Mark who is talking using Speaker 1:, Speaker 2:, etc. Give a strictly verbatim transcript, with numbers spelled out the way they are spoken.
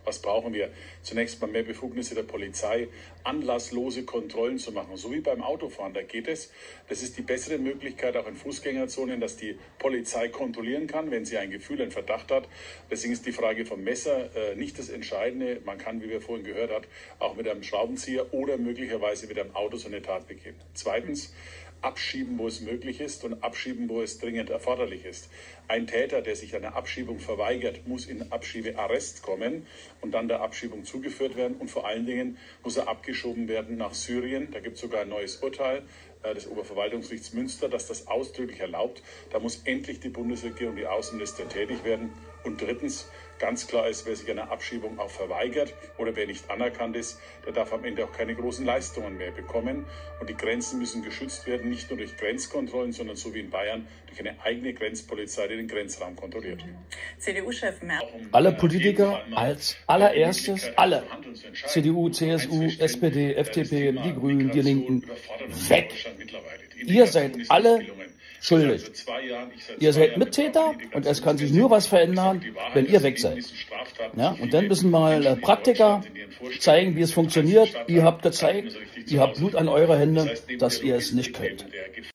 Speaker 1: Was brauchen wir? Zunächst mal mehr Befugnisse der Polizei, anlasslose Kontrollen zu machen, so wie beim Autofahren. Da geht es. Das ist die bessere Möglichkeit auch in Fußgängerzonen, dass die Polizei kontrollieren kann, wenn sie ein Gefühl, einen Verdacht hat. Deswegen ist die Frage vom Messer äh, nicht das Entscheidende. Man kann, wie wir vorhin gehört haben, auch mit einem Schraubenzieher oder möglicherweise mit einem Auto so eine Tat begehen. Zweitens, abschieben, wo es möglich ist und abschieben, wo es dringend erforderlich ist. Ein Täter, der sich einer Abschiebung verweigert, muss in Abschiebearrest kommen und dann der Abschiebung zugeführt werden. Und vor allen Dingen muss er abgeschoben werden nach Syrien. Da gibt es sogar ein neues Urteil des Oberverwaltungsgerichts Münster, das das ausdrücklich erlaubt. Da muss endlich die Bundesregierung, die Außenminister tätig werden. Und drittens, ganz klar ist, wer sich einer Abschiebung auch verweigert oder wer nicht anerkannt ist, der darf am Ende auch keine großen Leistungen mehr bekommen. Und die Grenzen müssen geschützt werden, nicht nur durch Grenzkontrollen, sondern so wie in Bayern durch eine eigene Grenzpolizei, die den Grenzraum kontrolliert.
Speaker 2: C D U-Chef Merz.
Speaker 3: Alle Politiker als allererstes, alle, C D U, C S U, S P D, F D P, die Grünen, die Linken, weg. Ihr seid alle schuldig. Ihr seid Mittäter und es kann sich nur was verändern, wenn ihr weg seid. Ja, und dann müssen mal äh, Praktiker zeigen, wie es funktioniert. Ihr habt gezeigt, ihr habt Blut an eure Hände, dass ihr es nicht könnt.